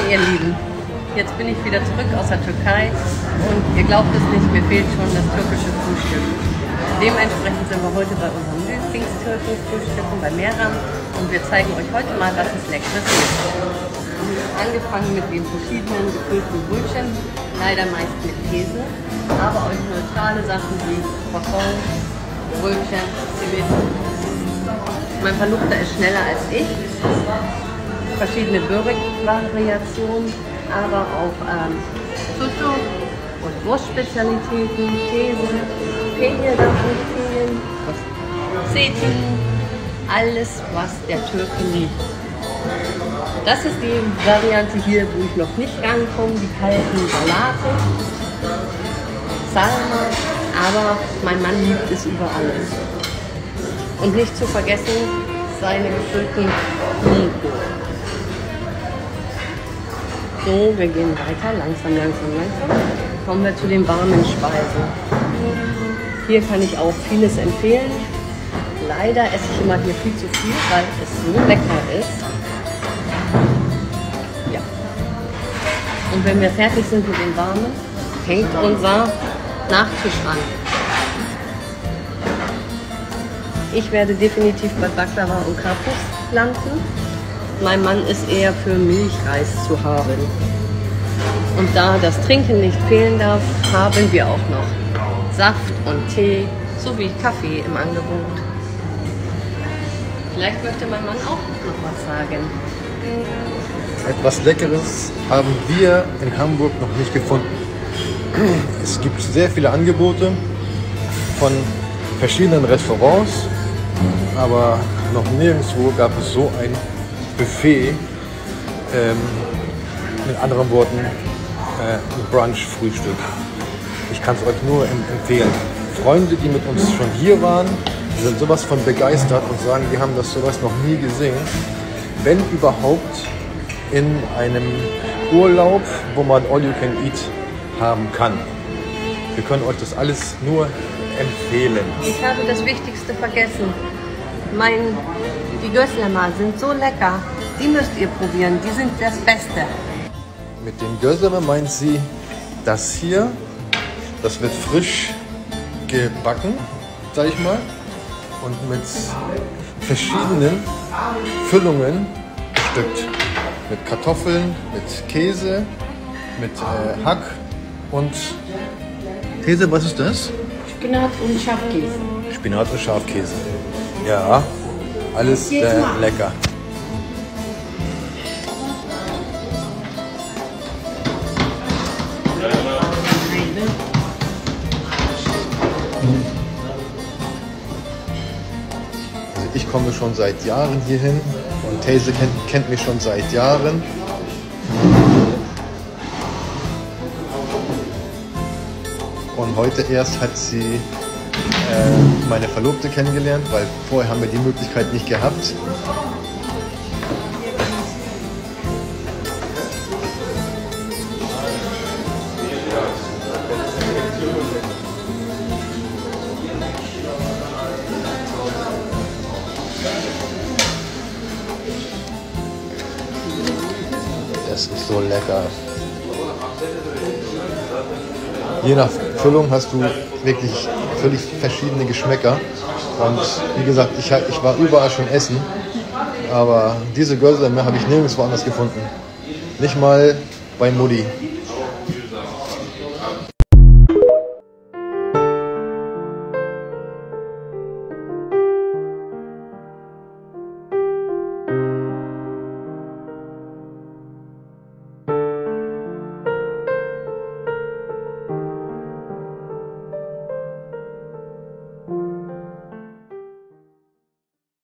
ihr Lieben, jetzt bin ich wieder zurück aus der Türkei und ihr glaubt es nicht, mir fehlt schon das türkische Frühstück. Dementsprechend sind wir heute bei unserem Lieblingstürken frühstücken, bei Meram, und wir zeigen euch heute mal, was es Leckeres gibt. Angefangen mit den verschiedenen gefüllten Brötchen, leider meist mit Käse, aber auch neutrale Sachen wie Croissant, Brötchen, Zwiebeln. Mein Verlobter ist schneller als ich. Verschiedene Börek-Variationen, aber auch Sushi und Wurstspezialitäten, Käse, Pehnir darf nicht fehlen, Zeytin, alles, was der Türke liebt. Das ist die Variante hier, wo ich noch nicht rankomme, die kalten Salate, Salma, aber mein Mann liebt es über alles. Und nicht zu vergessen, seine gefüllten Blumenkohl. So, wir gehen weiter, langsam. Kommen wir zu den warmen Speisen. Hier kann ich auch vieles empfehlen. Leider esse ich immer hier viel zu viel, weil es so lecker ist. Ja. Und wenn wir fertig sind mit den warmen, hängt unser Nachtisch an. Ich werde definitiv bei Baklava und Karpus landen. Mein Mann ist eher für Milchreis zu haben. Und da das Trinken nicht fehlen darf, haben wir auch noch Saft und Tee sowie Kaffee im Angebot. Vielleicht möchte mein Mann auch noch was sagen. Etwas Leckeres haben wir in Hamburg noch nicht gefunden. Es gibt sehr viele Angebote von verschiedenen Restaurants, aber noch nirgendwo gab es so ein Buffet, mit anderen Worten, ein Brunch-Frühstück. Ich kann es euch nur empfehlen. Freunde, die mit uns schon hier waren, sind sowas von begeistert und sagen, die haben das sowas noch nie gesehen. Wenn überhaupt in einem Urlaub, wo man All You Can Eat haben kann. Wir können euch das alles nur empfehlen. Ich habe das Wichtigste vergessen. Die Gözleme sind so lecker. Die müsst ihr probieren. Die sind das Beste. Mit dem Gözleme meint sie das hier. Das wird frisch gebacken, sag ich mal. Und mit verschiedenen Füllungen bestückt. Mit Kartoffeln, mit Käse, mit Hack und Käse, was ist das? Spinat und Schafkäse. Spinat und Schafkäse. Ja, alles sehr lecker. Also ich komme schon seit Jahren hierhin und Teyze kennt mich schon seit Jahren. Und heute erst hat sie meine Verlobte kennengelernt, weil vorher haben wir die Möglichkeit nicht gehabt. Das ist so lecker. Je nach Füllung hast du wirklich völlig verschiedene Geschmäcker. Und wie gesagt, ich war überall schon essen, aber diese Gözleme habe ich nirgendwo anders gefunden. Nicht mal bei Mutti.